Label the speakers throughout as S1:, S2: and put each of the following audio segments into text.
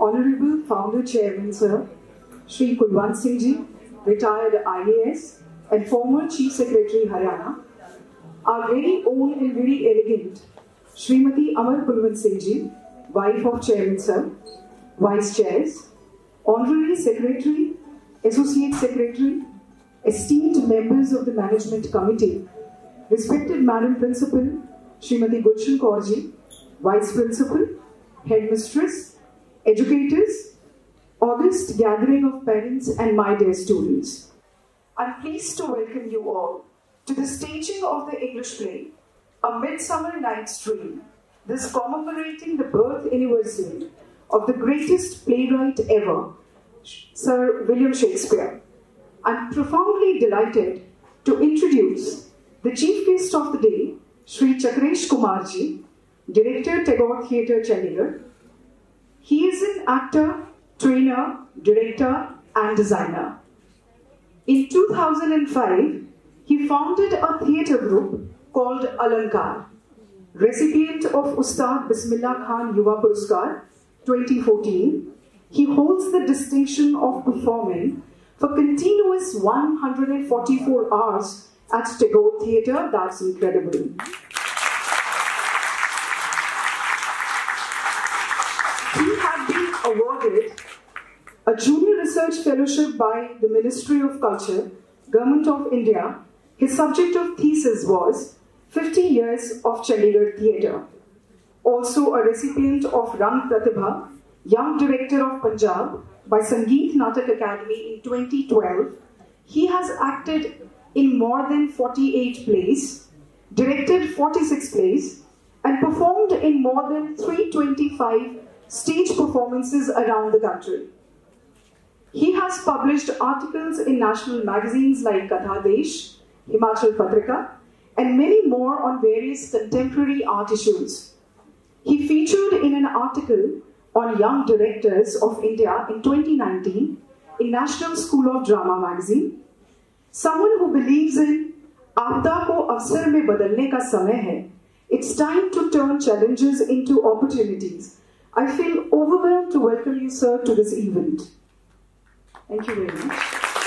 S1: Honorable Founder Chairman Sir, Shri Kulwant Singh Ji, retired IAS and former Chief Secretary Haryana, our very own and very elegant Srimati Amar Kulwant Singh Ji, wife of Chairman Sir, Vice Chairs, Honorary Secretary, Associate Secretary, esteemed members of the Management Committee, respected Madam Principal, Srimati Gulshan Kaurji, Vice Principal, Headmistress, educators, august gathering of parents and my dear students. I'm pleased to welcome you all to the staging of the English play, A Midsummer Night's Dream, this commemorating the birth anniversary of the greatest playwright ever, Sir William Shakespeare. I'm profoundly delighted to introduce the chief guest of the day, Shri Chakresh Kumar Ji, Director, Tagore Theatre, Chandigarh. He is an actor, trainer, director and designer. In 2005, he founded a theatre group called Alankar, recipient of Ustad Bismillah Khan Yuva Puraskar 2014. He holds the distinction of performing for continuous 144 hours at Tagore Theatre. That's incredible. He had been awarded a junior research fellowship by the Ministry of Culture, Government of India. His subject of thesis was 50 years of Chandigarh Theatre. Also a recipient of Rang Pratibha, Young Director of Punjab by Sangeet Natak Academy in 2012. He has acted in more than 48 plays, directed 46 plays, and performed in more than 325 stage performances around the country. He has published articles in national magazines like Katha Desh, Himachal Patrika, and many more on various contemporary art issues. He featured in an article on Young Directors of India in 2019 in National School of Drama magazine. Someone who believes in आपदा को अवसर में बदलने का समय है. It's time to turn challenges into opportunities. I feel overwhelmed to welcome you, sir, to this event. Thank you very much.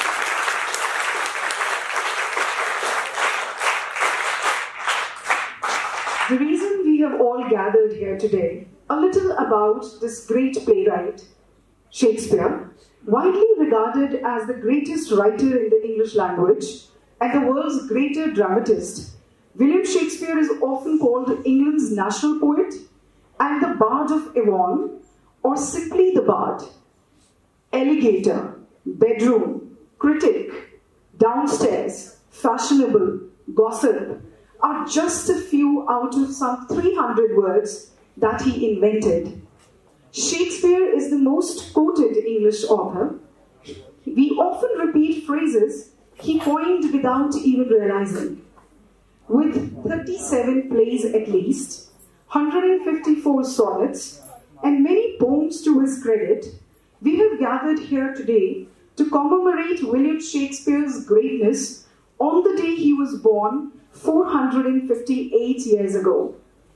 S1: The reason we have all gathered here today, a little about this great playwright, Shakespeare, widely regarded as the greatest writer in the English language and the world's greatest dramatist. William Shakespeare is often called England's national poet and the Bard of Avon, or simply the Bard. Alligator, bedroom, critic, downstairs, fashionable, gossip are just a few out of some 300 words that he invented. Shakespeare is the most quoted English author. We often repeat phrases he coined without even realizing. With 37 plays at least, 154 sonnets, and many poems to his credit, we have gathered here today to commemorate William Shakespeare's greatness on the day he was born 458 years ago.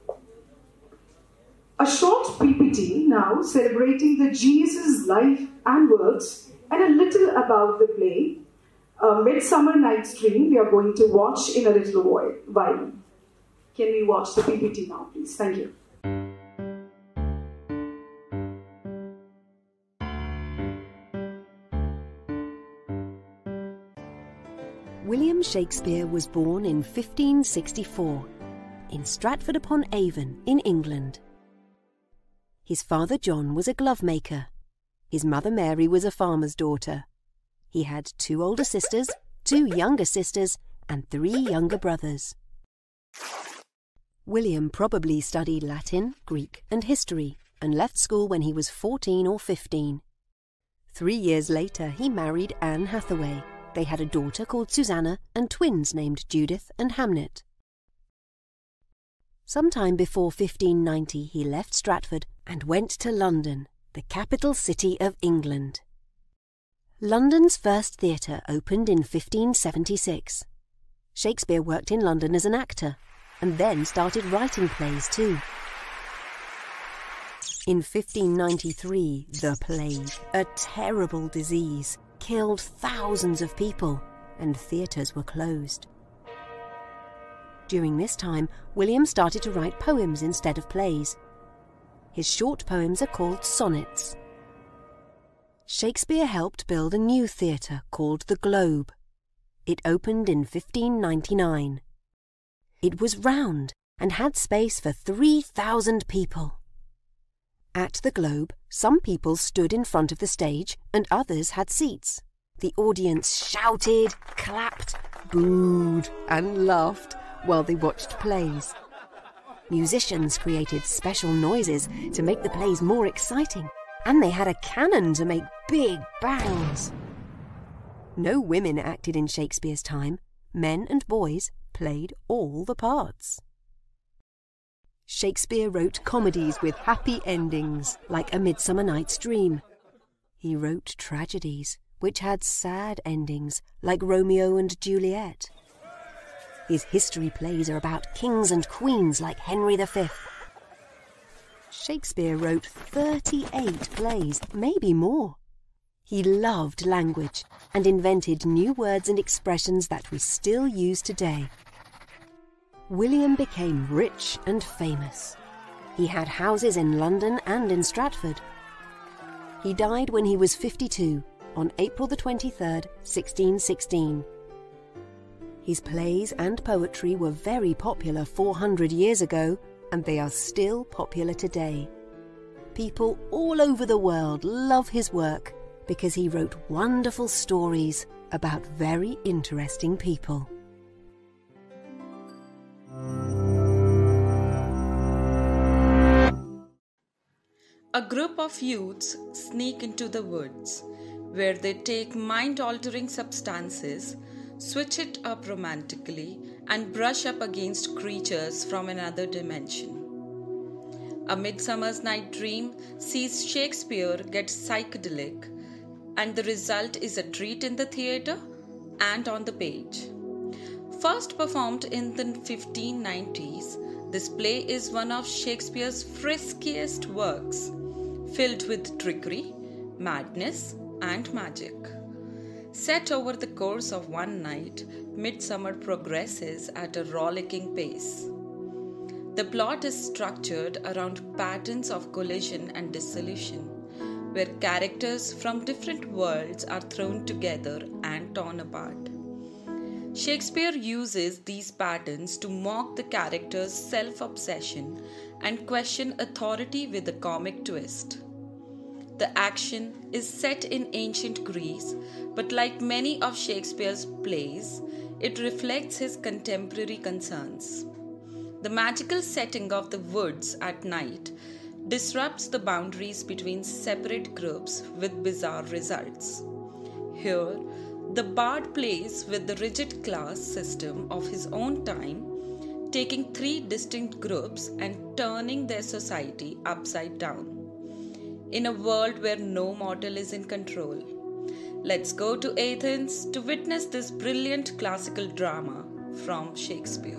S1: A short PPT now celebrating the genius's life and works and a little about the play, A Midsummer Night's Dream, we are going to watch in a little while. Can we watch the PPT now, please? Thank you.
S2: William Shakespeare was born in 1564 in Stratford-upon-Avon in England. His father John was a glove maker. His mother Mary was a farmer's daughter. He had 2 older sisters, 2 younger sisters, and 3 younger brothers. William probably studied Latin, Greek, and history and left school when he was 14 or 15. 3 years later, he married Anne Hathaway. They had a daughter called Susanna and twins named Judith and Hamnet. Sometime before 1590, he left Stratford and went to London, the capital city of England. London's first theatre opened in 1576. Shakespeare worked in London as an actor and then started writing plays too. In 1593, the plague, a terrible disease, killed thousands of people, and theatres were closed. During this time, William started to write poems instead of plays. His short poems are called sonnets. Shakespeare helped build a new theatre called the Globe. It opened in 1599. It was round and had space for 3,000 people. At the Globe, some people stood in front of the stage and others had seats. The audience shouted, clapped, booed and laughed while they watched plays. Musicians created special noises to make the plays more exciting, and they had a cannon to make big bangs. No women acted in Shakespeare's time. Men and boys played all the parts. Shakespeare wrote comedies with happy endings, like A Midsummer Night's Dream. He wrote tragedies, which had sad endings, like Romeo and Juliet. His history plays are about kings and queens, like Henry V. Shakespeare wrote 38 plays, maybe more. He loved language and invented new words and expressions that we still use today. William became rich and famous. He had houses in London and in Stratford. He died when he was 52, on April the 23rd, 1616. His plays and poetry were very popular 400 years ago, and they are still popular today. People all over the world love his work because he wrote wonderful stories about very interesting people.
S3: A group of youths sneak into the woods, where they take mind-altering substances, switch it up romantically, and brush up against creatures from another dimension. A Midsummer's Night Dream sees Shakespeare get psychedelic, and the result is a treat in the theatre and on the page. First performed in the 1590s, this play is one of Shakespeare's friskiest works, filled with trickery, madness, and magic. Set over the course of one night, Midsummer progresses at a rollicking pace. The plot is structured around patterns of collision and dissolution, where characters from different worlds are thrown together and torn apart. Shakespeare uses these patterns to mock the characters' self-obsession and question authority with a comic twist. The action is set in ancient Greece, but like many of Shakespeare's plays, it reflects his contemporary concerns. The magical setting of the woods at night disrupts the boundaries between separate groups with bizarre results. Here, the bard plays with the rigid class system of his own time, taking three distinct groups and turning their society upside down. In a world where no mortal is in control. Let's go to Athens to witness this brilliant classical drama from Shakespeare.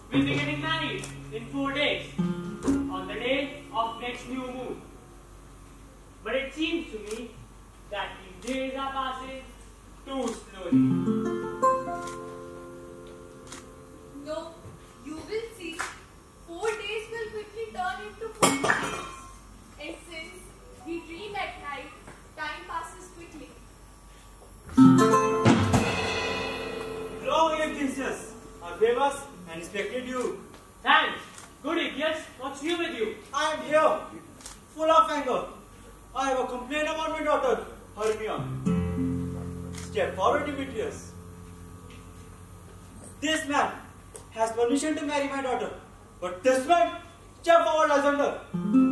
S4: will be getting married in 4 days, on the day of next new moon. But it seems to me that these days are passing too slowly.
S5: No, you will see. 4 days will quickly turn into 40 days. And since we dream at night, time passes quickly.
S6: Hello, William Princess. Our famous and respected you.
S4: Thanks. Good idiots. What's new with you?
S6: I am here, full of anger. I have a complaint about my daughter, Hermia. Step forward, Demetrius. This man has permission to marry my daughter, but this man, step forward, Lysander.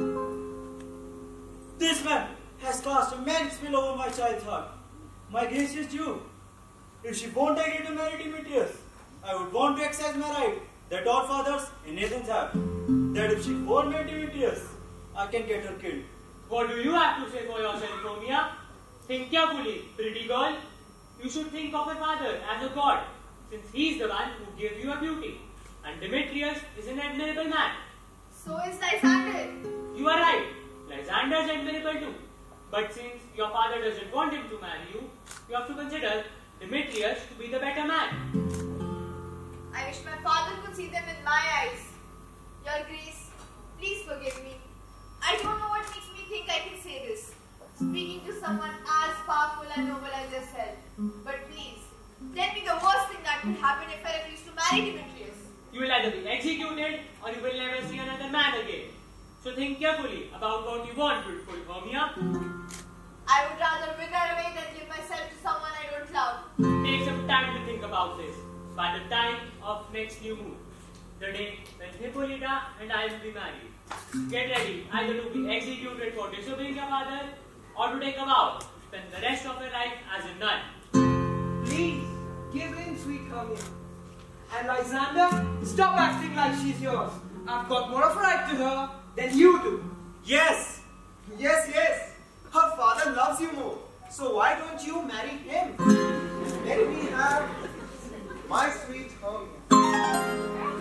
S6: This man has cast immense spell over my child's heart. My gracious Jew, if she won't agree to marry Demetrius, I would want to exercise my right that all fathers in Athens have, that if she won't marry Demetrius, I can get her killed.
S4: What do you have to say for yourself, Hermia? Think carefully, pretty girl. You should think of her father as a god, since he is the one who gave you a beauty. And Demetrius is an admirable man.
S5: So is Lysander.
S4: You are right. Lysander is admirable too. But since your father doesn't want him to marry you, you have to consider Demetrius to be the better man.
S5: I wish my father could see them in my eyes. Your Grace, please forgive me. I don't know what makes me think I can say this, speaking to someone as powerful and noble as yourself. But please, tell me the worst thing that could happen if I refuse to marry Demetrius.
S4: You will either be executed or you will never see another man again. So think carefully about what you want, beautiful Hermia.
S5: I would rather wither away than give myself to someone I don't love.
S4: Take some time to think about this. By the time of next new moon, the day when Hippolyta and I will be married. Get ready either to be executed for disobeying your father or to take a vow to spend the rest of your life as a nun.
S7: Please, give in, sweet Hermia. And Lysander, stop acting like she's yours. I've got more of a right to her than you do.
S6: Yes! Yes, yes! Her father loves you more. So why don't you marry him? Let me have my sweet Hermia.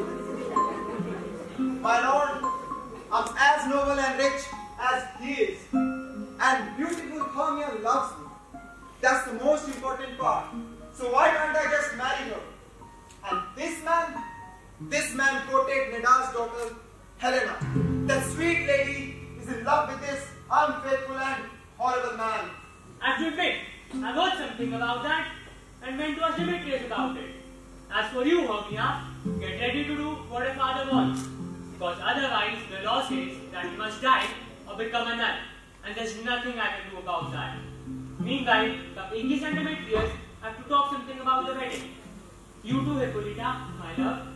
S6: My lord, I'm as noble and rich as he is. And beautiful Hermia loves me. That's the most important part. So why can't I just marry her? And this man quoted Neda's daughter, Helena. That sweet lady is in love with this unfaithful and horrible man.
S4: I have to admit, I've heard something about that and went to ask Demetrius about it. As for you, Hermia, get ready to do what a father wants. Because otherwise, the law says that he must die or become a nun. And there's nothing I can do about that. Meanwhile, the Aegis and Demetrius have to talk something about the wedding. You too, Hippolyta, my love.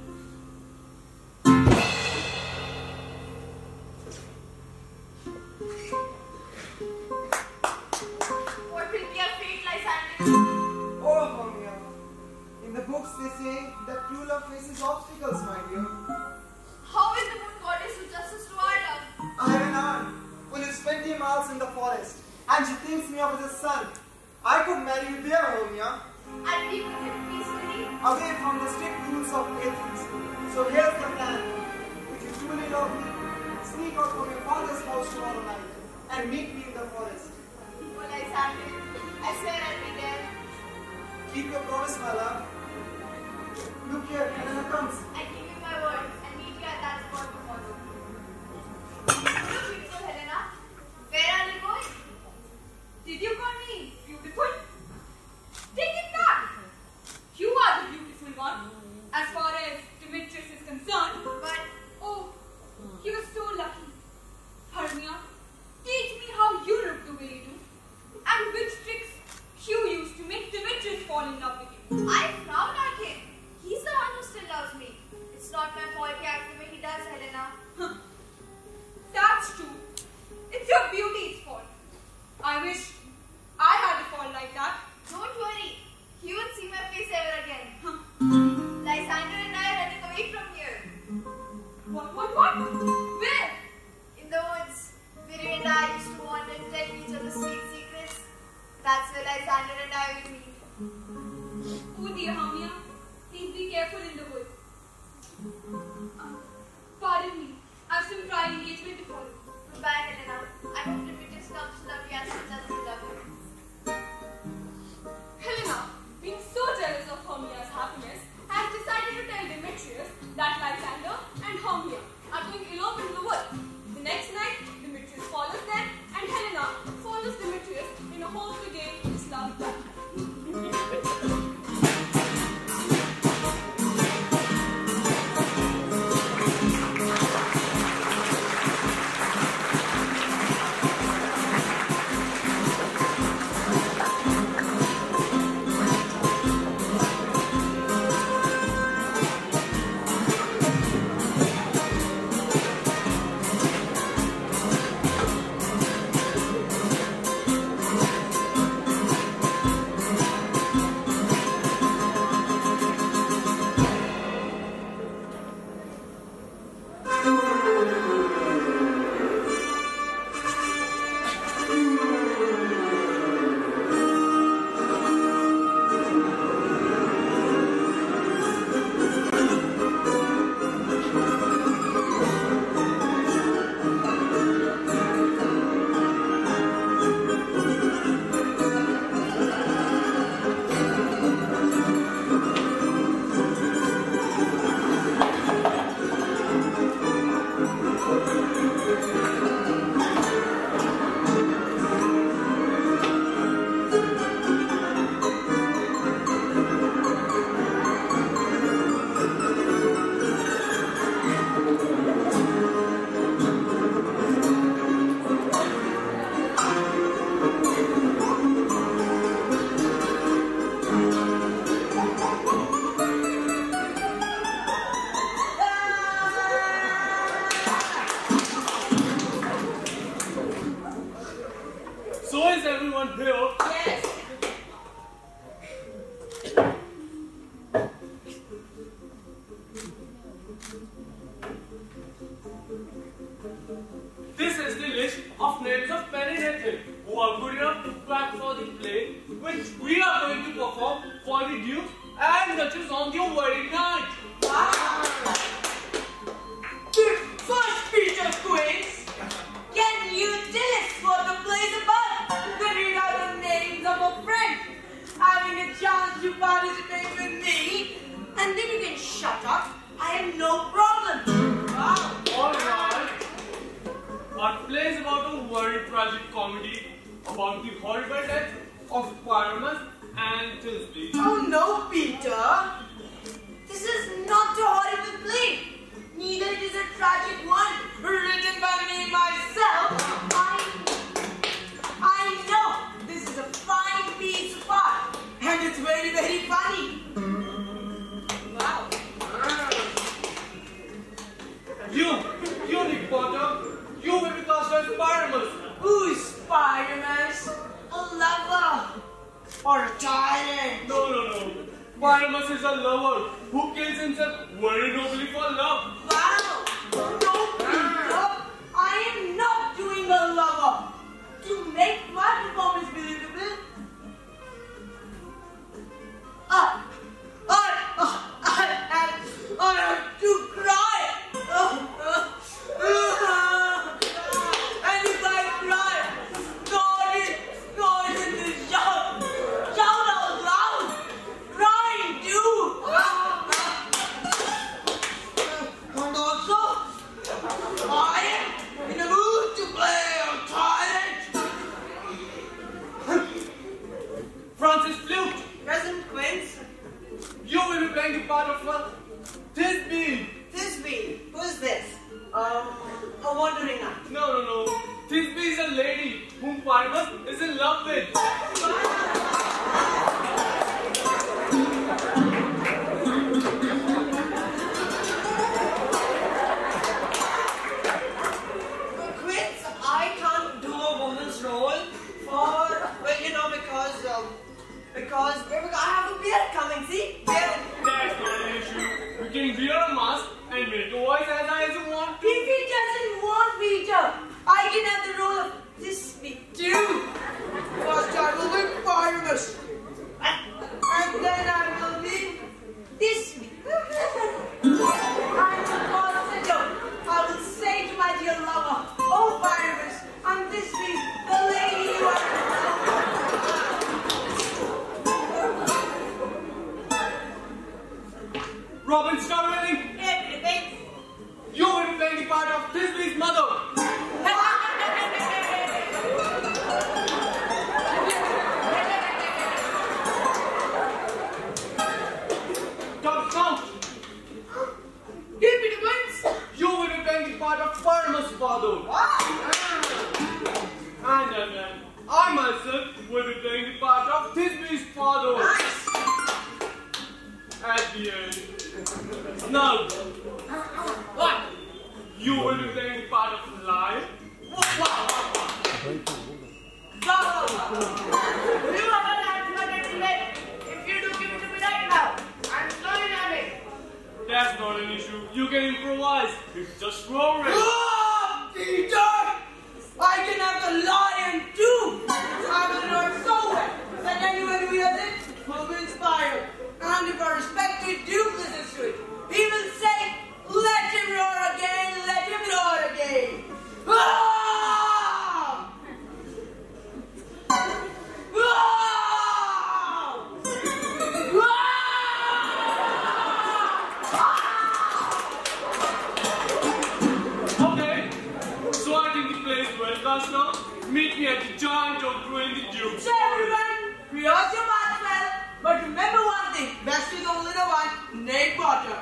S5: What will be our fate, Lysander?
S6: Oh, Hermia. In the books they say that true love faces obstacles, my dear.
S5: How will the moon goddess do justice to our love?
S6: I have an aunt who lives 20 miles in the forest, and she thinks me of as a son. I could marry you there, Hermia.
S5: And we will live peacefully.
S6: Away from the strict rules of Athens. So here's the plan. If you truly love me, sneak out from your father's house tomorrow night and meet me in the forest.
S5: Oh, Lysander, I swear I'll be there.
S6: Keep your promise, my love. Look here, Helena comes.
S5: I give you my word and meet you at that spot tomorrow. Hello, beautiful Helena. Where are you going? Did you call me beautiful? Take it back!
S8: You are the beautiful one, as far as Demetrius is concerned.
S5: But,
S8: Oh, you were so lucky. Hermia, teach me how you look the way you do, and which tricks you use to make Demetrius fall in love with you.
S5: I frown at him. He's the one who still loves me. It's not my fault
S4: everyone here?
S5: Yes.
S4: This is the list of names of many nations who are good enough to act for the play which we are going to perform for the Duke and Duchess on their wedding night.
S5: Wow. The first speech of Queens. Can you tell us what the play is about? Then read out the names of a friend. Having a chance to participate with me. And then you can shut up. I have no problem. Wow.
S4: Alright. Our play is about a very tragic comedy about the horrible death of Pyramus and Thisbe.
S5: Oh no, Peter. This is not a horrible play. Neither it is a tragic one written by me myself. I know this is a fine piece of art and it's very, very funny. Wow.
S4: You Nick Potter, you will be cast as Pyramus.
S5: Who is Pyramus? A lover or a tyrant?
S4: No. Pyramus is a lover who kills himself very nobly for love.
S5: Wow! No, Peter! I am not doing a lover. To make my performance believable, I have to cry. And if I cry, God is in the shout. Shout out loud. Crying too. And also, I am in a mood to play a tyrant.
S4: Francis Flute,
S5: Present, Quince.
S4: you will be playing the part of Thisbe.
S5: Thisbe. Who's this? A wandering eye.
S4: No. Thisbe is a lady whom Pyramus is in love with.
S5: Quince, I can't do a woman's role because I have a beard coming, see? Beard.
S4: That's not an issue. You can wear a mask and make a voice as high as you want to.
S5: If he doesn't want Peter, I can have the role of Thisbe too. First I will be Pyramus. And then I will be Thisbe. And I will say to my dear lover, oh Pyramus, I'm Thisbe, the lady you are.
S4: Robin Starvelling,
S5: Everything.
S4: you will be playing the part of Thisbe's mother. Tom Count,
S5: Give me the wings.
S4: you will be playing the part of Pyramus' father. And then I myself will be playing the part of Thisbe's father.
S5: Nice.
S4: At the end. Now, what? You will be playing the part of Lion.
S5: You are not acting like if you do give it to me right now, I'm throwing at it.
S4: That's not an issue. You can improvise. It's just roaring.
S5: Peter! I can have the lion too! I will roar so well that anyone who hears it will be inspired. And if our respected Duke listens to it, he will say, let him roar again, let him roar again. Ah!
S4: Okay. So I think the play is well cast now. Meet me at the giant oak tree in the Duke.
S5: So everyone, rehearse your parts well, but remember one thing, best is only the one, Nate Potter.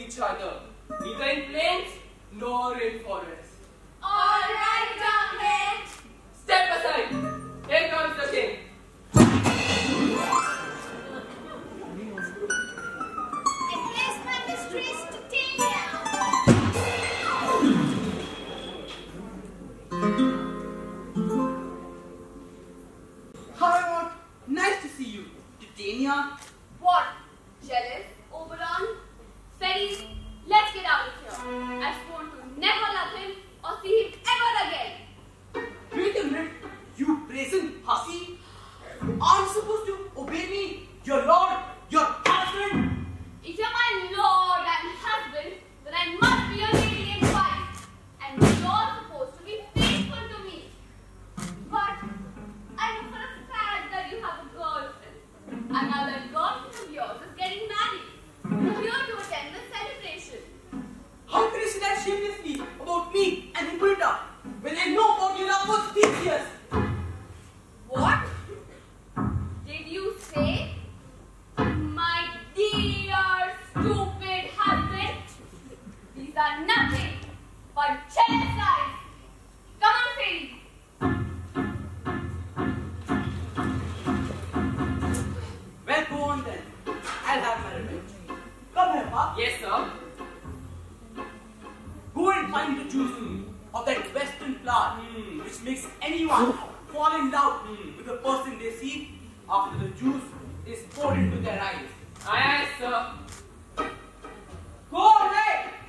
S7: each other, neither in plains nor in forests.
S5: All right, Chakresh.
S7: Step aside. Here comes the king.
S5: Address my mistress to Titania.
S7: However, nice to see you, Titania.
S5: What? Jealous? Oberon? Fairies? Let's get out of here. I've sworn to never love him or see him ever again.
S7: Wait a minute, you brazen hussy. Aren't you supposed to obey me, your lord, your husband?
S5: If you're my lord and husband, then I must be your lady and wife. And you're supposed to be faithful to me. But I know for a fact that you have a girlfriend. Another girlfriend of yours is getting married. You're here to attend the celebration.
S7: How can you say that shamelessly about me and Hippolyta when I know about your love for Theseus?
S5: What? Did you say? My dear stupid husband? These are nothing but jealous eyes. Come on, fairies.
S7: Well, go on then. I'll have my revenge. Come here, Ma. Yes, sir. Go and find the juice of that western flower, which makes anyone fall in love with the person they see after the juice is poured into their eyes. Aye, aye, sir. Go away!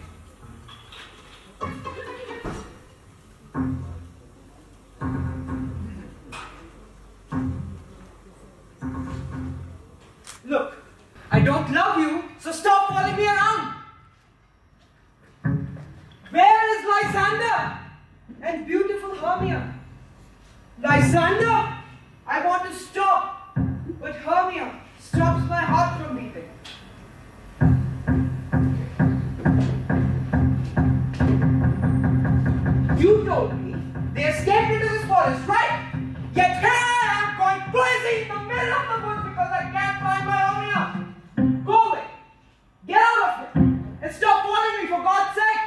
S7: Look, I don't love you, so stop following me around. Where is Lysander and beautiful Hermia? Lysander, I want to stop, but Hermia stops my heart from beating. You told me they escaped into this forest, right? Yet here I am going crazy in the middle of the woods because I can't find my Hermia. Go away. Get out of here. And stop following me, for God's sake.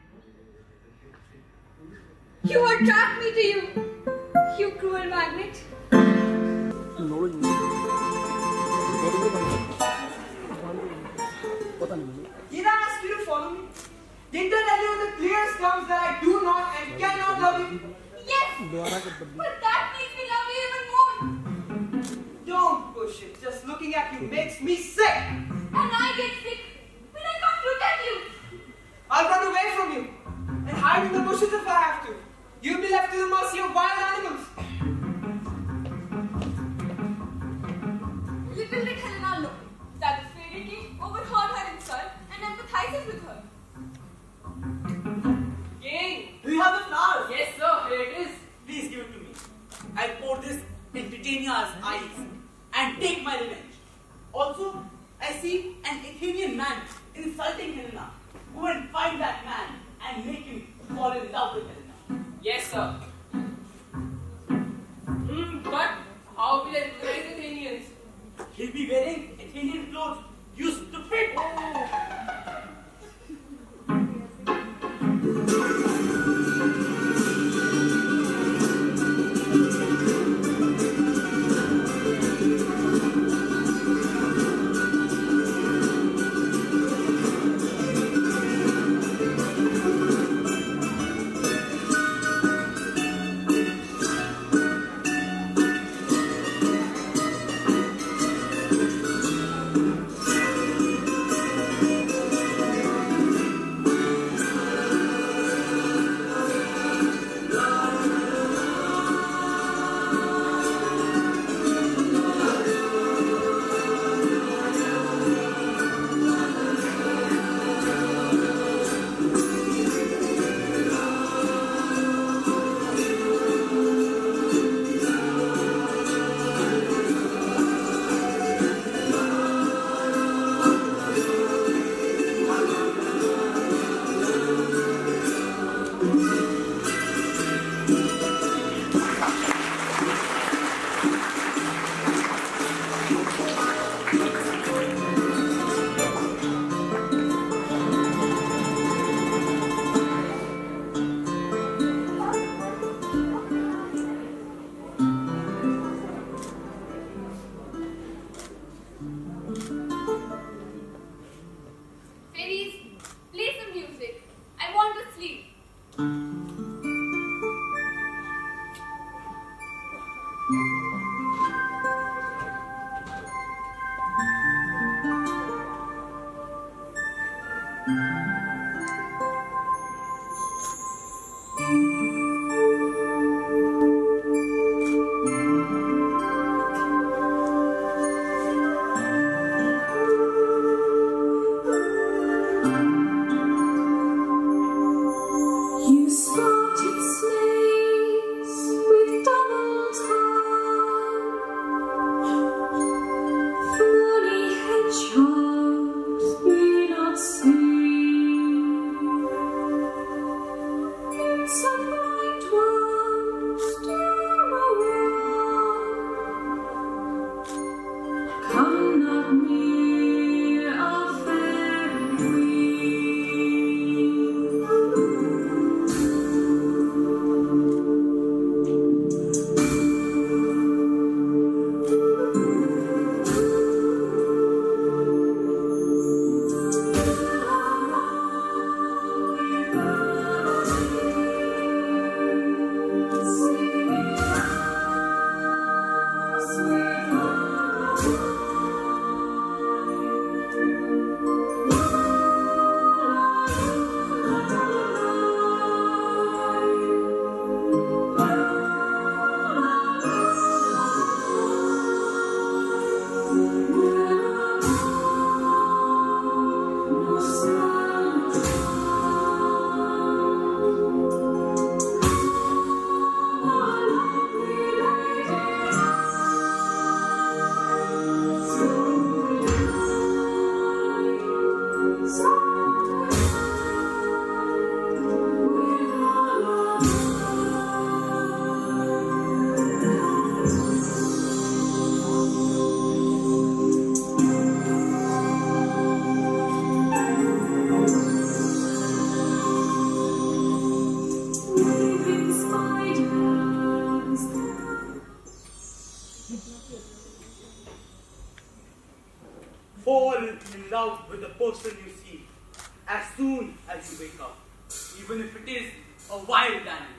S8: You attract me to you, you cruel magnet.
S7: Did I ask you to follow me? Didn't I tell you in the clearest terms that I do not and cannot love you?
S8: Yes, but that makes me love you even more.
S7: Don't push it. Just looking at you makes me sick.
S8: And I get sick when I can't look at you.
S7: I'll run away from you and hide in the bushes if I have to. You'll be left to the mercy of wild animals.
S8: Little did Helena know that the fairy king overheard her insult and empathizes with her.
S7: King, do you have the flowers? Yes, sir. Here it is. Please give it to me. I'll pour this in Titania's eyes and take my revenge. Also, I see an Athenian man insulting Helena. Go and find that man and make him fall in love with Helena. Yes, sir. But how will I recognize Athenians? He'll be wearing Athenian clothes used to fit. Fall in love with the person you see as soon as you wake up, even if it is a wild animal.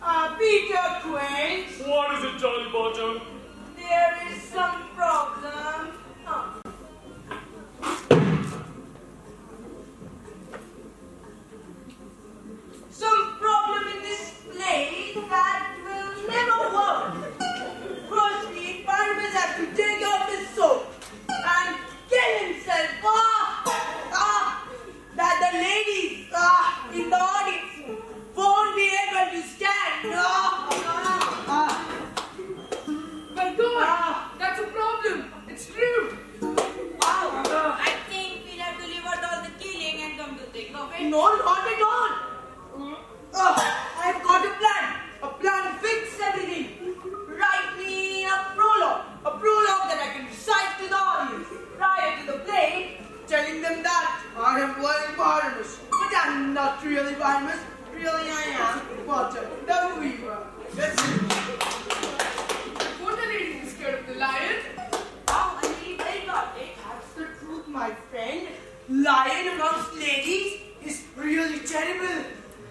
S7: Peter Quaint.
S4: What is it, Jolly Bottom?
S7: There is some problem. Some problem in this play that will never work. Firstly, Barnabas has to take off his soap and kill himself. That the ladies in the audience won't be able to stand.
S8: My God, that's a problem. It's true.
S9: I think we'll have to leave out all the killing and come to think of it.
S7: No, not at all. I've got a plan to fix everything. Write me a prologue that I can recite to the audience prior to the play, telling them that I am playing Barnabas, but I'm not really Barnabas. Really, I am Potter, the Weaver. That's it.
S8: Won't the ladies be scared of the lion?
S9: Oh, I'm really very about it.
S7: That's the truth, my friend. Lion amongst ladies is really terrible.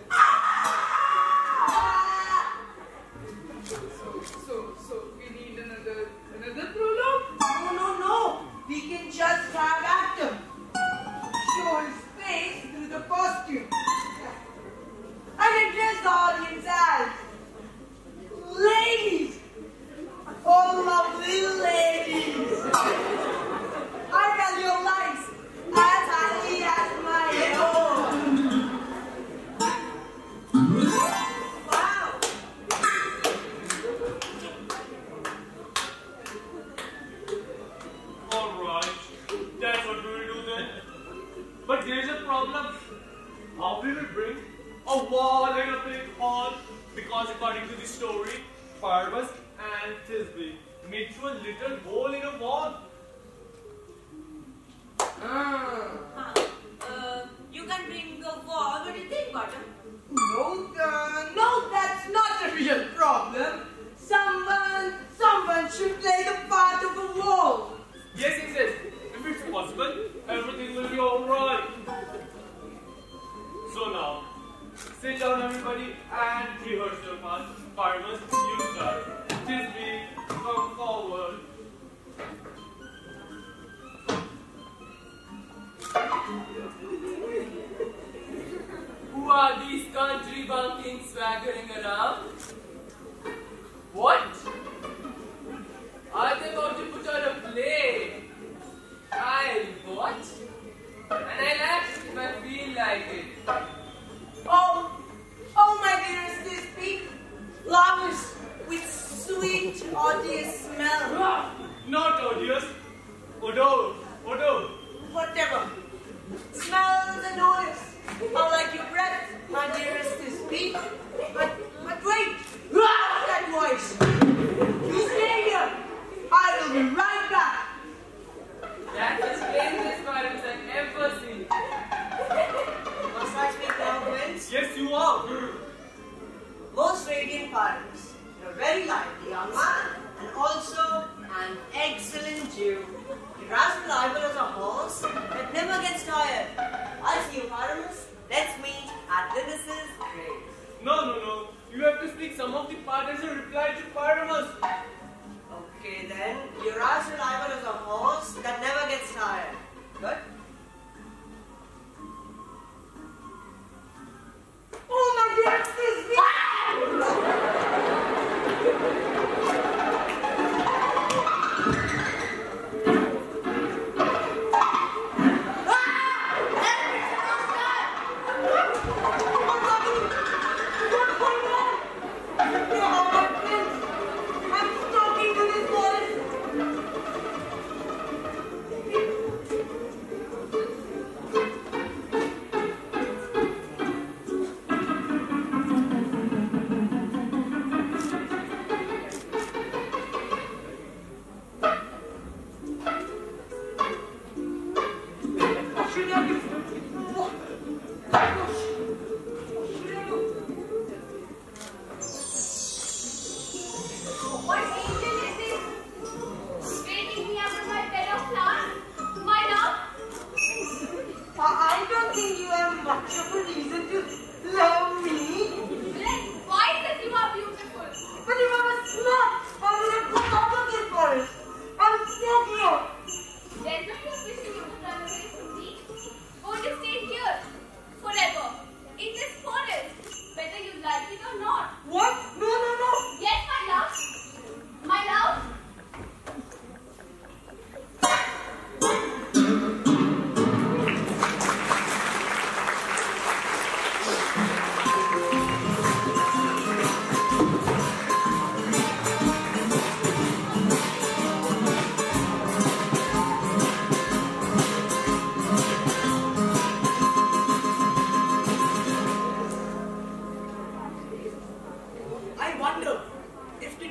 S8: So we need another prologue?
S7: No. We can just have Atom show his face through the costume and address the audience as ladies. Oh, lovely ladies. I tell your lines as highly as my own. Wow.
S4: Alright, that's what we will do then. But there is a problem. How we will bring a wall and a big hall? Because according to the story, Barnabas and Thisbe meet through a little hole in a wall.
S9: You can bring a wall. What do you think, Bottom?
S7: No, that's not a real problem. Someone should play the part of a wall.
S4: Yes. If it's possible, everything will be alright. So now, sit down everybody and rehearse your part. Barnabas, you start. Thisbe, come forward.
S10: Who are these country bumpkins swaggering around? What? Are they about to put on a play? I'll watch, and I'll act if I feel like it.
S7: Oh my dearest Thisbe, flowers with sweet, odious smell.
S4: Not odious. Odor.
S7: Whatever. Smells and odors are like your breath, my dearest Thisbe. But wait! What's that voice? You stay here. I will be right back.
S10: That's the strangest Barnabas I've ever seen.
S7: Must I speak now, Prince?
S4: Yes, you are.
S7: Most radiant Barnabas. You're very lively, young man, and also an excellent Jew. You're as reliable as a horse that never gets tired. I see you, Barnabas. Let's meet at Dennis's grave.
S4: No. You have to speak some of the part as a reply to Barnabas.
S7: Okay then, you're as reliable as a horse that never gets tired. Good? Oh my dear,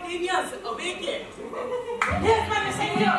S7: Athenians awake yet. Here's my messenger.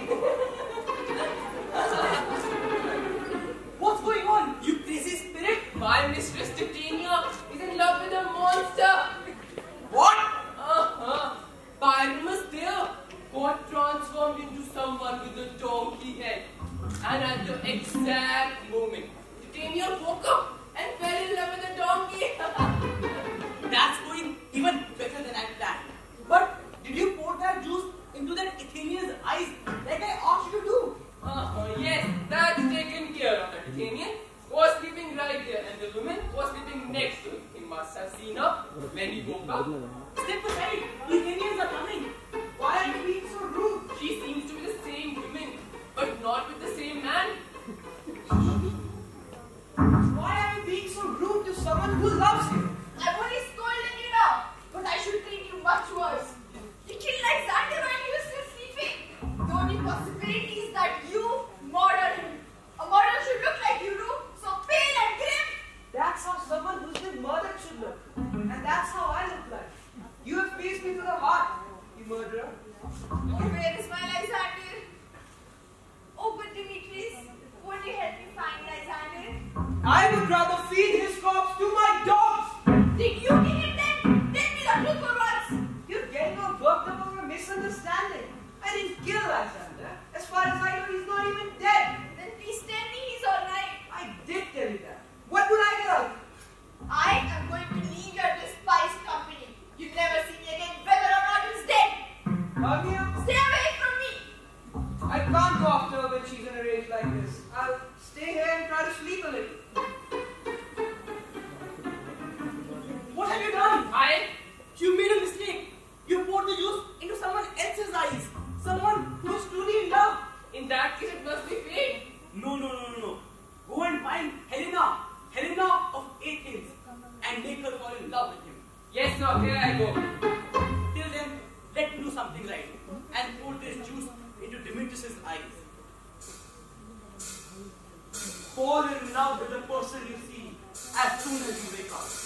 S7: What's going on, you crazy spirit?
S10: My mistress Titania is in love with a monster.
S7: What?
S10: Pyramus there got transformed into someone with a donkey head. And at the exact moment, Titania woke up and fell in love with a donkey.
S7: That's going even better than I planned. But did you pour that juice into that Athenian's eyes like I asked you to do?
S10: Yes, that's taken care of. The Athenian was sleeping right there and the woman was sleeping next to him. He must have seen her when he woke up.
S7: Step aside, the Athenians are coming. Why are you being so rude?
S10: She seems to be the same woman, but not with the same man.
S7: Why are you being so rude to someone who loves you?
S5: I've only scolded you now, but I should treat you much worse. You killed Alexander while he was still sleeping. The only possibility is that you murdered him. A murderer should look like you do, so pale and grim.
S7: That's how someone who's been murdered should look. And that's how I look like. You have pierced me to the heart, you murderer.
S5: Oh, where is my Alexander? Oh, but Demetrius, won't you help me find Alexander?
S7: I would rather feed his corpse to my dogs.
S5: Did you kill him then? Tell me the truth for once.
S7: You're getting all worked up over a misunderstanding. I didn't kill Alexander. As far as I know, he's not even dead.
S5: Then please tell me he's alright.
S7: I did tell you that. What would I get out?
S5: I am going to leave your despised company. You'll never see me again, whether or not he's dead.
S7: Bhavya?
S5: Stay away from me.
S7: I can't go after her when she's in a rage like this. I'll stay here and try to sleep a little. What have you done? You made a mistake. You poured the juice into someone else's eyes. Someone who's truly in love.
S10: In that case, it must be fate.
S7: No. Go and find Helena of Athens, and make her fall in love with him.
S10: Yes, sir, here I go.
S7: Till then, let me do something right and pour this juice into Demetrius' eyes. Fall in love with the person you see as soon as you wake up.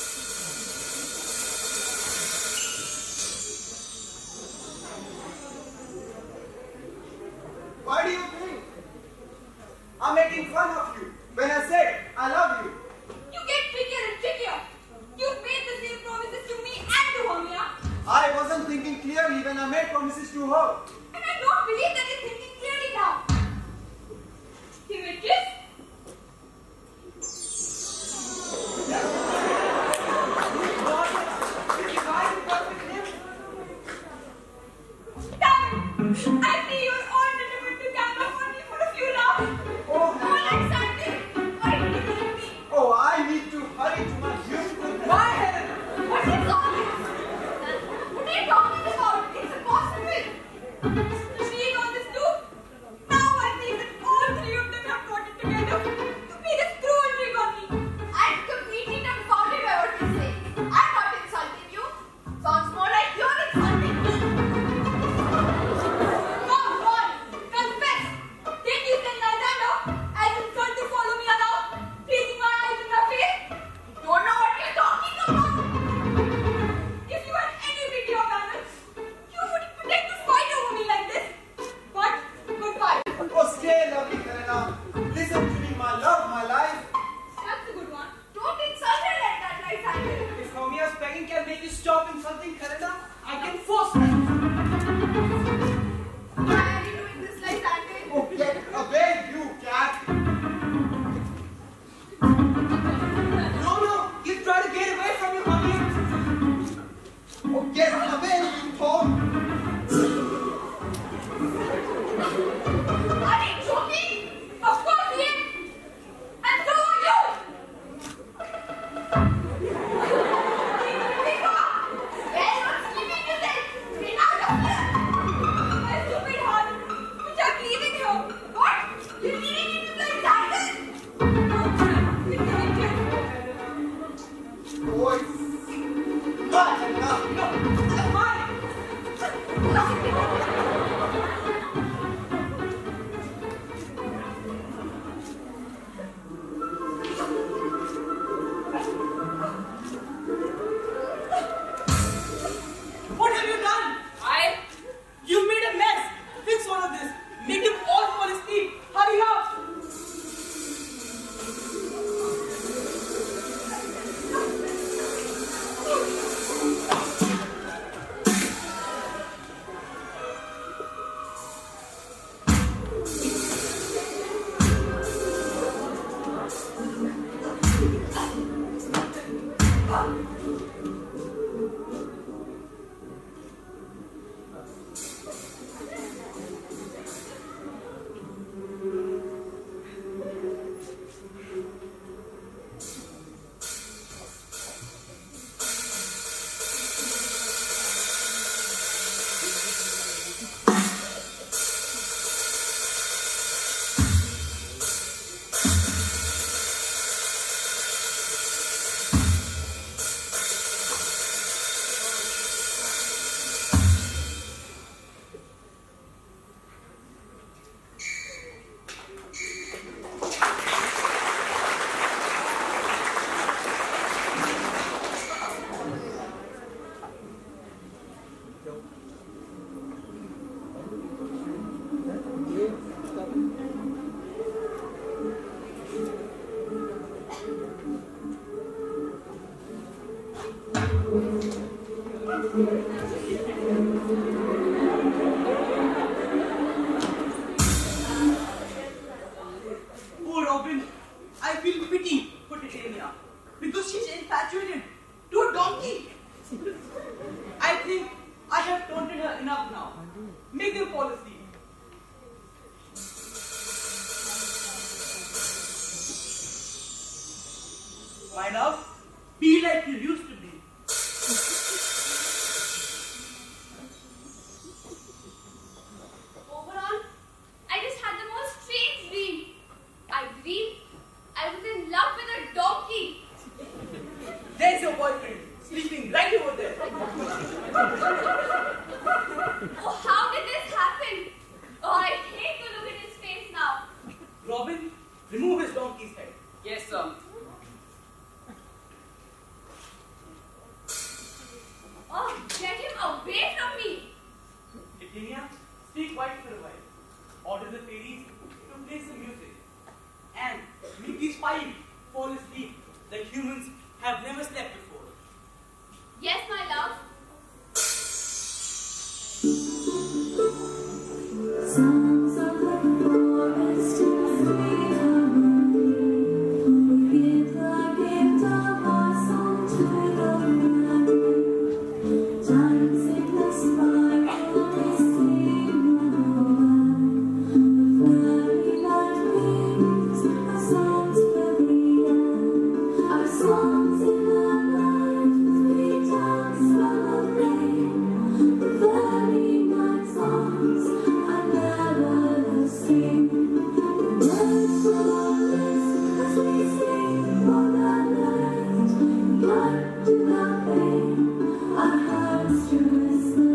S6: Why do you think I'm making fun of you when I said I love you?
S8: You get trickier and trickier. You've made the same promises to me and to Hermia.
S6: I wasn't thinking clearly when I made promises to her.
S8: And I don't believe that you're thinking clearly now. Demetrius? Damn it! I see you're all determined to gang up on me for a few laughs.
S6: Oh,
S8: Alexander, why did you leave me?
S6: Oh, I need to hurry to my beautiful
S7: Why, Helen?
S8: What is all this? What are you talking about? It's impossible. Seeing all this too? Now I see that all three of them have gotten together to play this cruel trick on me.
S5: I'm completely dumbfounded by what you say. I'm not insulting you. Sounds more like you're insulting me.
S8: Come on, confess. Did you tell Alexander as insult to follow me around, pleasing my eyes in my face?
S5: You don't know what you're talking about.
S8: If you had any pity or manners, you wouldn't pretend to fight over me like this. But goodbye.
S6: Oh, stay, lovely Helena. Listen to me, my love, my life.
S8: That's a good one.
S5: Don't insult her like that, Alexander.
S7: If Hermia's begging can make you stop insulting Helena, I can force her.
S5: Why are you doing this, Alexander?
S6: Oh, get away, you cat.
S7: No, you try to get away from your Hermia.
S6: Oh, get away, you dog.
S8: Are you joking? Of course he is. And so are you.
S5: Well, what's keeping you there? Get out of here.
S8: My stupid heart, which I'm leaving here.
S5: What? You're leaving me with Alexander?
S6: Boy. Come, Helena.
S7: No, that's mine. What have you done? Oh, Robin, I feel pity for Titania because she's infatuated to a donkey. I think I have taunted her enough now. Make her fall asleep. My love, be like you used to be.
S5: Overall, I just had the most strange dream. I dreamed I was in love with a donkey.
S7: There's your boyfriend, sleeping right over there.
S5: Oh, how did this happen? Oh, I hate to look at his face now.
S7: Robin, remove his donkey's head.
S10: Yes, sir.
S5: Oh, get him away from me.
S7: Titania, stay quiet for a while. Order the fairies to play some music. And make these five fall asleep like humans have never slept before.
S5: Yes, my love.
S11: Sounds of the forest in sweet harmony. We give the gift of our song to the family. Dancing the sparkle, we sing the fairy light wings, our songs for the air, our songs in the night, we dance for the rain, the very night songs are never the same. The words will listen as we sing for the night, like to the pain, our hearts to whisper.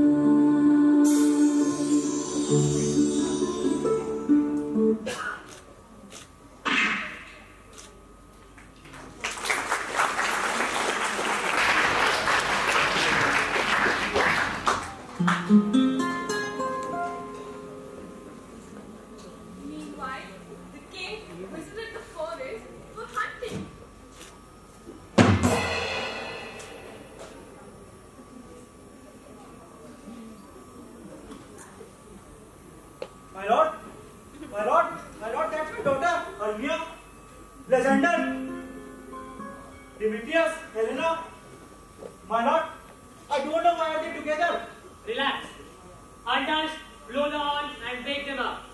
S8: Meanwhile, the king visited the forest for hunting.
S6: My lord, that's my daughter, Armia, Lysander, Demetrius, Helena. My lord, I don't know why are they together.
S4: Relax. Hunters, blow the horn and wake them up.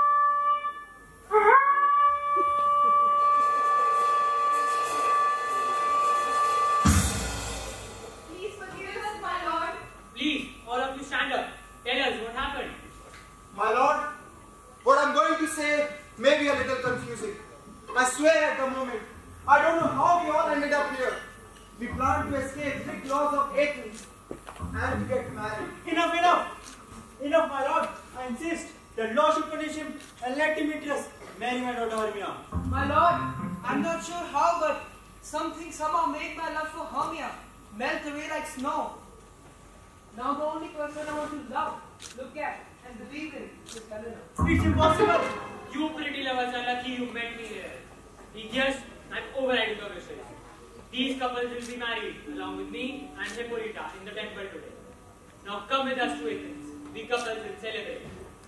S5: Please forgive us, my lord.
S4: Please, all of you stand up. Tell us what happened.
S6: My lord, what I'm going to say may be a little confusing. I swear at the moment, I don't know how we all ended up here. We planned to escape strict laws of Athens and to get married. Enough, my lord. I insist that law should punish him and let Demetrius marry my daughter Hermia.
S7: My lord, I'm not sure how, but something somehow made my love for Hermia melt away like snow. Now the only person I want to love, look at, and believe in is Helena.
S6: It's impossible.
S4: You pretty lovers are lucky you met me here. Yes, I'm overriding the wishes. These couples will be married along with me and Hippolyta in the temple today. Now come with us to Athens. We couples will celebrate.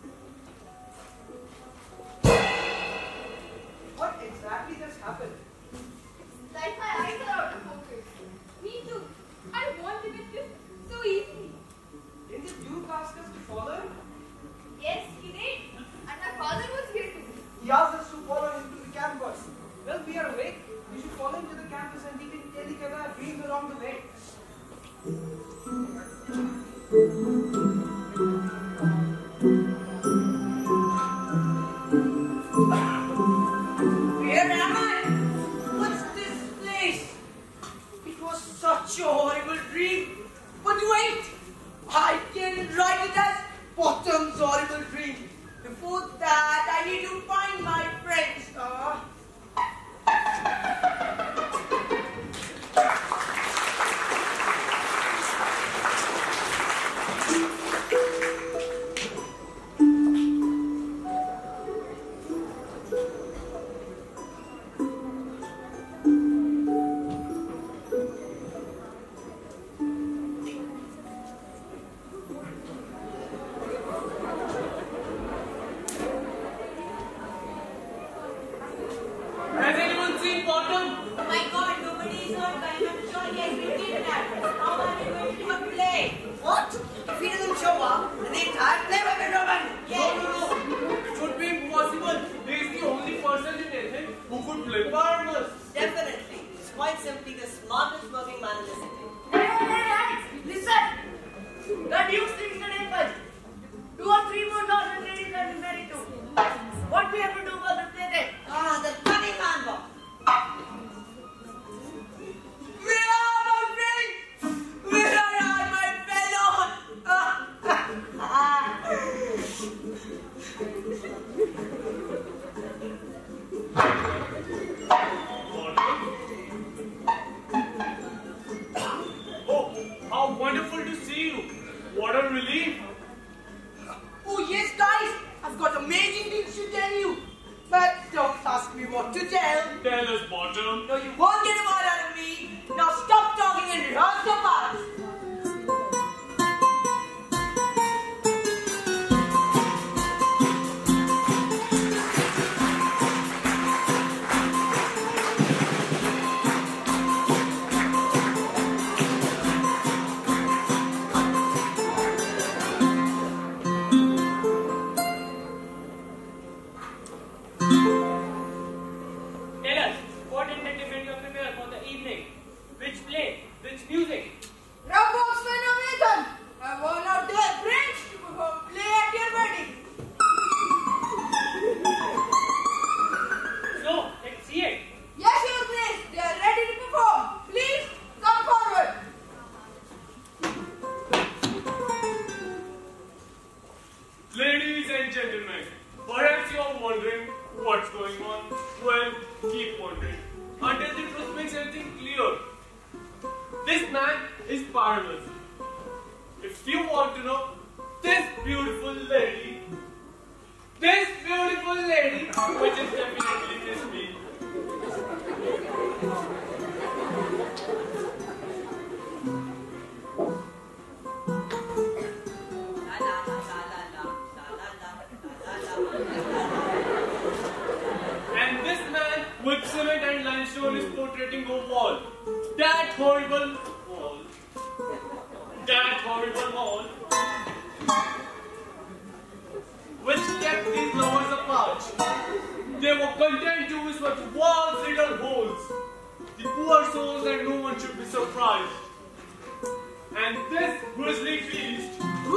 S7: What exactly just happened?
S5: Like my eyes are out of focus.
S8: Me too. I want Demetrius so easily.
S7: Didn't the Duke ask us to follow him?
S5: Yes, he did. And my father was here too.
S6: He asked us to follow him to the campus.
S7: Well, we are awake. We should follow him to the campus and we can tell each other our dreams along the way.
S9: Where am I? What's this place?
S4: wonderful to see you. What a relief.
S7: Oh yes, guys, I've got amazing things to tell you. But don't ask me what to tell.
S4: Tell us, Bottom.
S7: No, you won't get a word out of me. Now stop talking and rehearse the parts.
S4: Tell us, what entertainment you have prepared for the evening? Which play? Which music?
S7: Boxman Nathan, I want out there French to perform play at your wedding.
S4: So, let's see it.
S7: Yes, Your Grace, they are ready to perform. Please come forward.
S4: Ladies and gentlemen, perhaps you are wondering what's going on. Well, keep wondering until the truth makes everything clear. This man is Paramus. If you want to know, this beautiful lady, which is definitely this me. And this man with cement and limestone is portraying a wall. That horrible wall. Which kept these lovers apart. They were content to whisper to walls, little holes. The poor souls and no one should be surprised. And this grisly beast,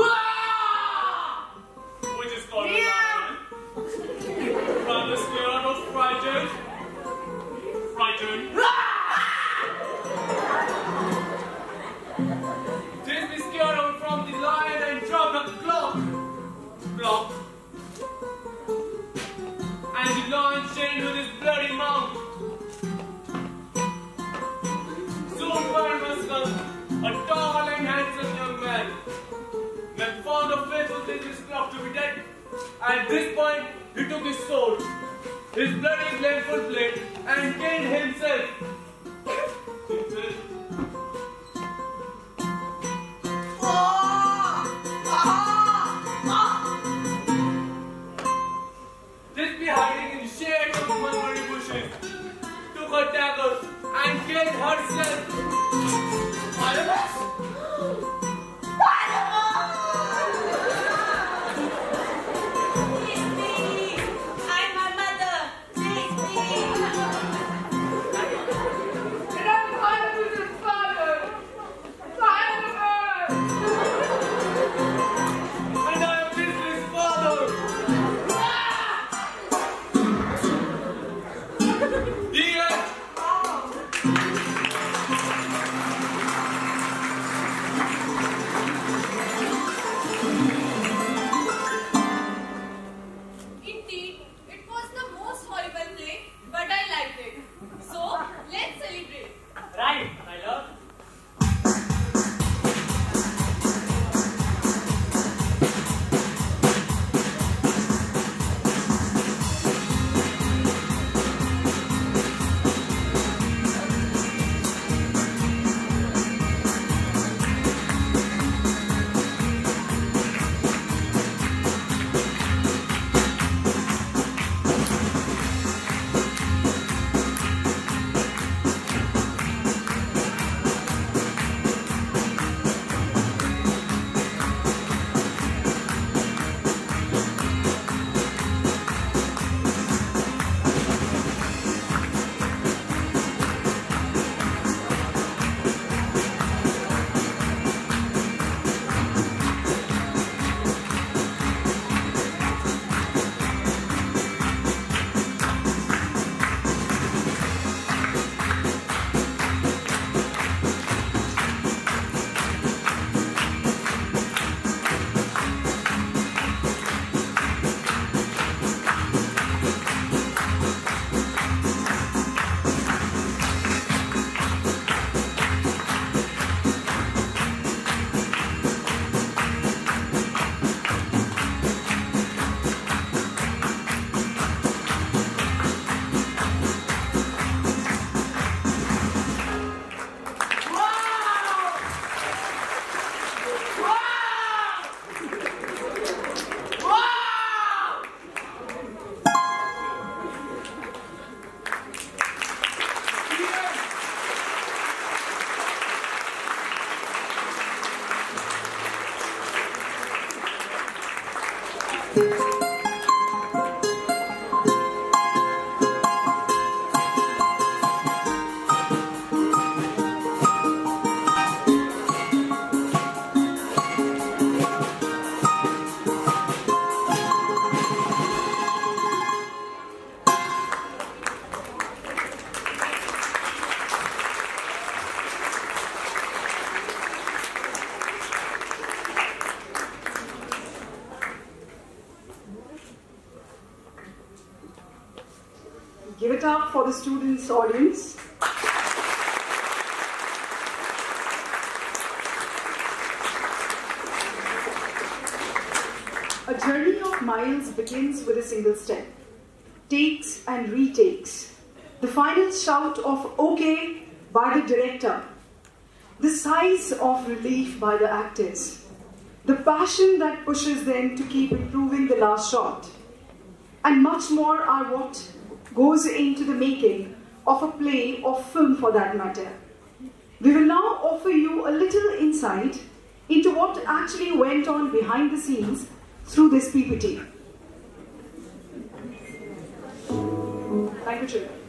S4: which is called a lion, rather scared or frightened. This be scared away from the lion and dropped a clock. And the lion chained with his bloody mouth. Soon Paramus comes, a tall and handsome young man. When found a faithful thing his clock to be dead, at this point he took his sword, his bloody flameful blade, and killed himself. This be hiding in the shade of mulberry bushes, took her dagger and killed herself.
S8: Right, my love.
S1: Give it up for the students' audience. A journey of miles begins with a single step. Takes and retakes. The final shout of "okay" by the director. The sighs of relief by the actors. The passion that pushes them to keep improving the last shot. And much more are what goes into the making of a play or film for that matter. We will now offer you a little insight into what actually went on behind the scenes through this PPT. Thank you, children.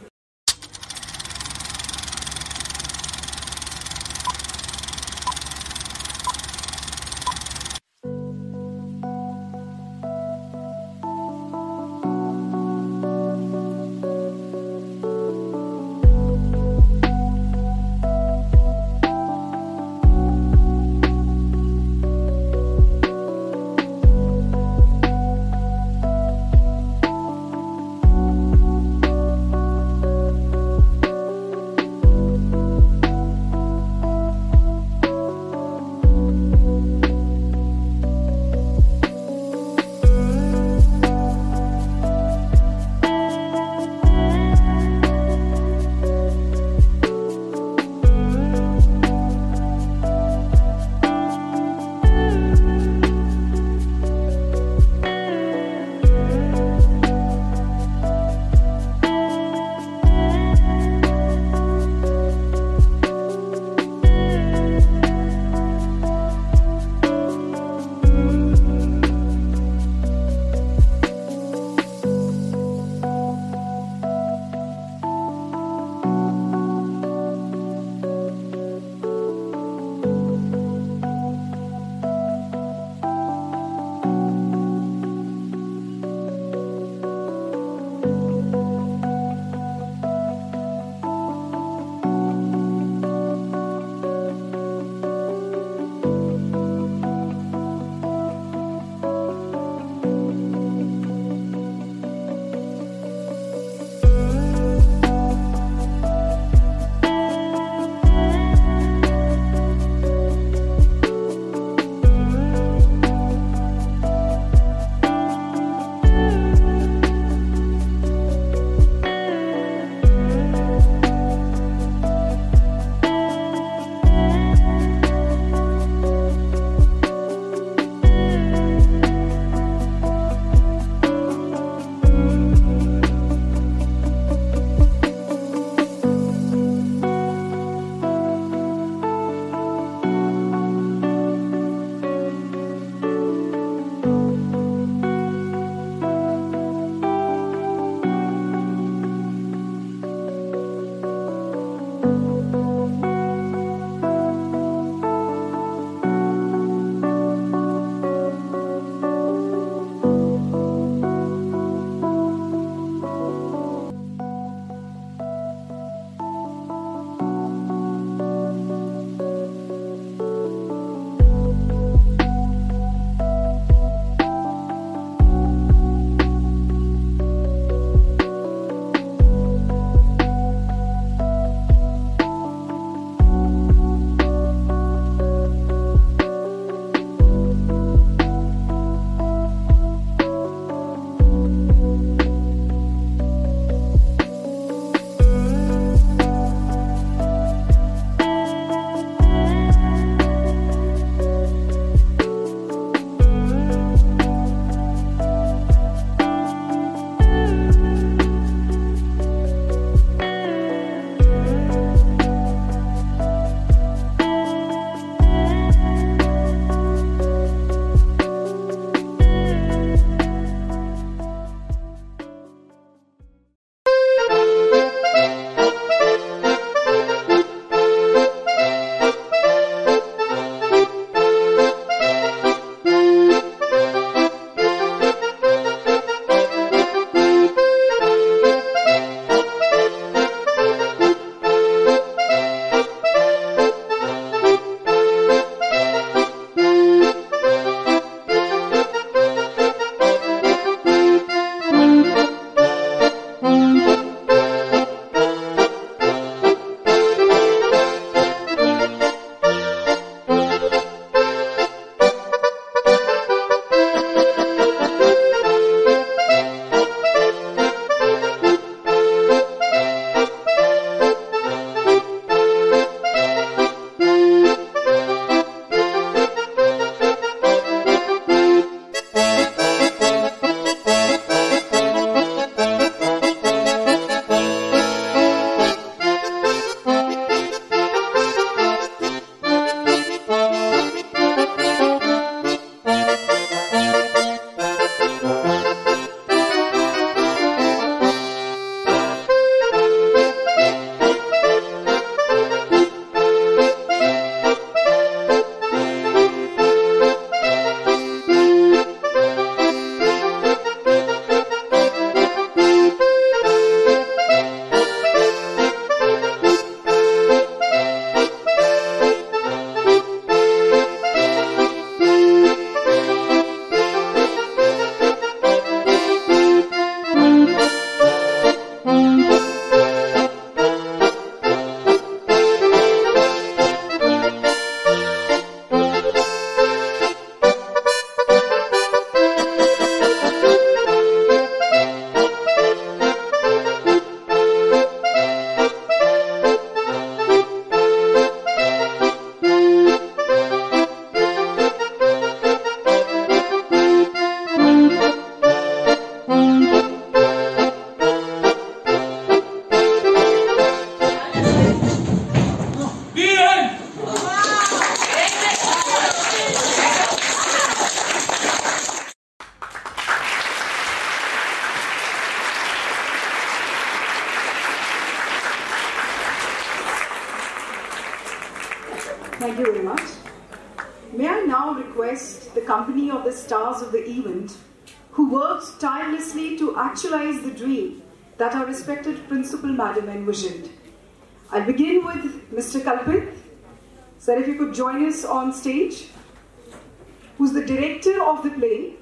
S1: May I now request the company of the stars of the event who worked tirelessly to actualize the dream that our respected principal madam envisioned. I'll begin with Mr. Kalpit. Sir, if you could join us on stage. Who's the director of the play.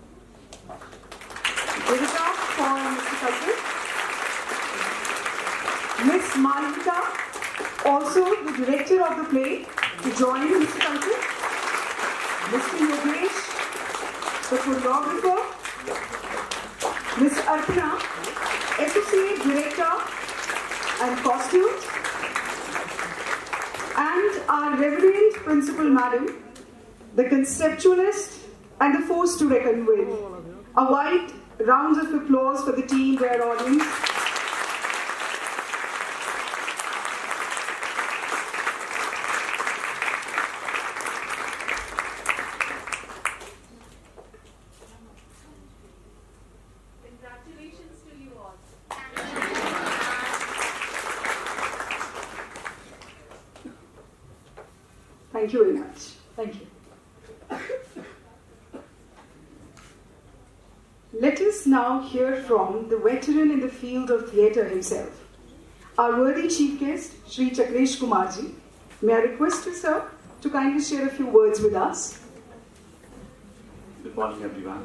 S1: Give it up for Mr. Kalpit. Miss Malvika, also the director of the play, to join Mr. Kalpit. Mr. Yogesh, the choreographer. Miss Arpana, Associate Director and Costumes. And our Reverend Principal Madam, the conceptualist and the force to reckon with. A wide round of applause for the team, dear audience.
S8: Congratulations to you all.
S1: Thank you very much. Thank you. Let us now hear from the veteran in the field of theatre himself, our worthy chief guest, Shri Chakresh Kumarji. May I request you, sir, to kindly share a few words with us.
S12: Good morning, everyone.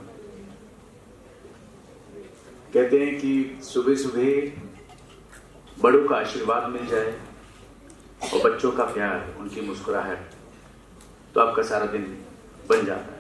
S12: कहते हैं कि सुबह सुबह बड़ों का आशीर्वाद मिल जाए और बच्चों का प्यार, उनकी मुस्कुराहट, तो आपका सारा दिन बन जाता है।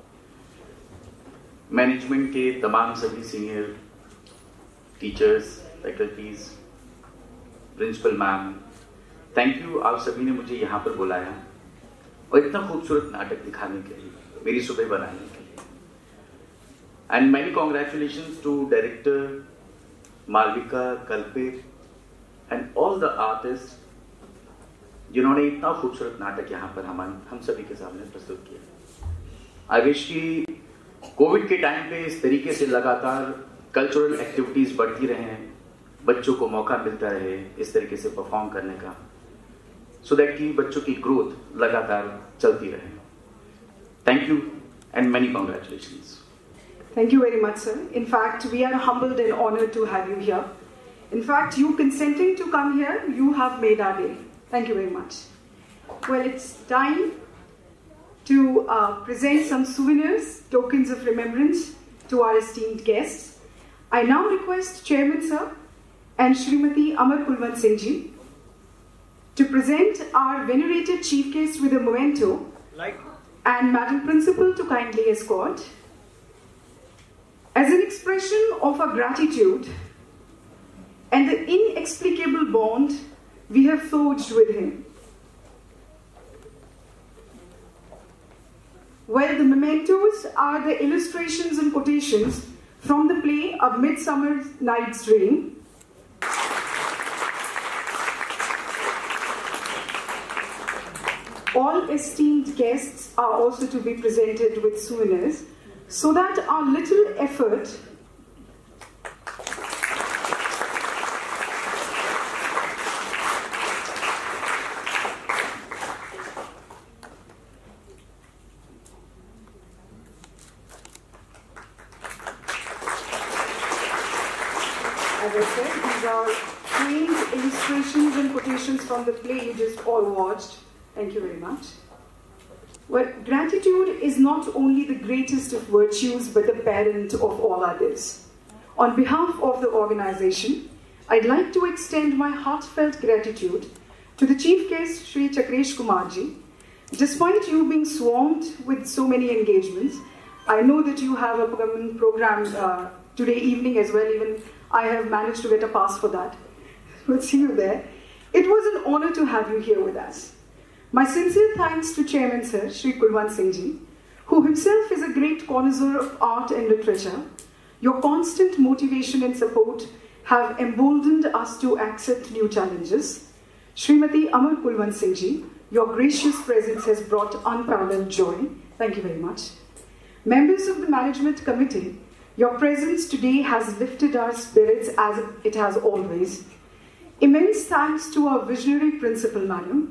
S12: मैनेजमेंट के तमाम सभी senior teachers, faculties, principal ma'am, thank you, आप सभी ने मुझे यहाँ पर बुलाया और इतना खूबसूरत नाटक दिखाने के लिए, मेरी सुबह बनाने के लिए। And many congratulations to director Malvika, Kalpit and all the artist जिन्होंने इतना खूबसूरत नाटक यहाँ पर हम सभी के सामने प्रस्तुत किया। आई विश कि कोविड के टाइम पे इस तरीके से लगातार कल्चरल एक्टिविटीज बढ़ती रहे, बच्चों को मौका मिलता रहे इस तरीके से परफॉर्म करने का, सो दैट कि बच्चों की ग्रोथ लगातार चलती रहे। Thank you and many congratulations.
S1: Thank you very much, sir. In fact, we are humbled and honored to have you here. In fact, you consenting to come here, you have made our day. Thank you very much. Well, it's time to present some souvenirs, tokens of remembrance to our esteemed guests. I now request Chairman, sir, and Srimati Amar Kulwant Singh ji to present our venerated chief guest with a memento, and Madam Principal to kindly escort. As an expression of our gratitude and the inexplicable bond we have forged with him. Well, the mementos are the illustrations and quotations from the play A Midsummer Night's Dream. All esteemed guests are also to be presented with souvenirs, so that our little effort as I said, these are trained illustrations and quotations from the play you just all watched. Thank you very much. Well, gratitude is not only the greatest of virtues, but the parent of all others. On behalf of the organization, I'd like to extend my heartfelt gratitude to the chief guest, Shri Chakresh Kumarji. Despite you being swamped with so many engagements, I know that you have a program today evening as well. Even I have managed to get a pass for that. We'll see you there. It was an honor to have you here with us. My sincere thanks to Chairman Sir, Shri Kulwant Singh ji, who himself is a great connoisseur of art and literature. Your constant motivation and support have emboldened us to accept new challenges. Srimati Amar Kulwant Singh ji, your gracious presence has brought unparalleled joy. Thank you very much. Members of the Management Committee, your presence today has lifted our spirits as it has always. Immense thanks to our visionary Principal Madam,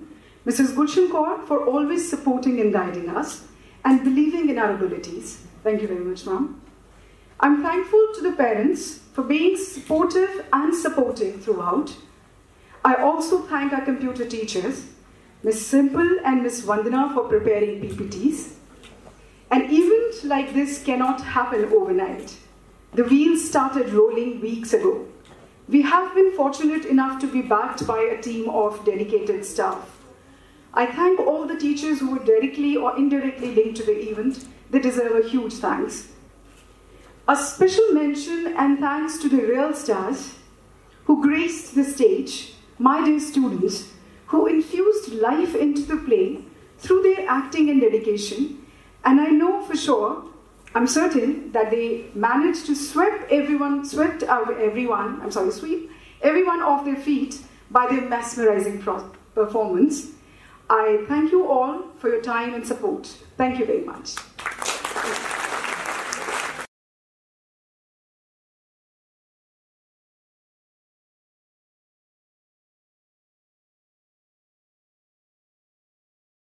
S1: Mrs. Gulshan Kaur for always supporting and guiding us and believing in our abilities. Thank you very much, ma'am. I'm thankful to the parents for being supportive and supportive throughout. I also thank our computer teachers, Ms. Simple and Ms. Vandana, for preparing PPTs. An event like this cannot happen overnight. The wheels started rolling weeks ago. We have been fortunate enough to be backed by a team of dedicated staff. I thank all the teachers who were directly or indirectly linked to the event. They deserve a huge thanks. A special mention and thanks to the real stars who graced the stage, my dear students, who infused life into the play through their acting and dedication. And I know for sure, I'm certain that they managed to sweep everyone off their feet by their mesmerizing performance. I thank you all for your time and support. Thank you very much.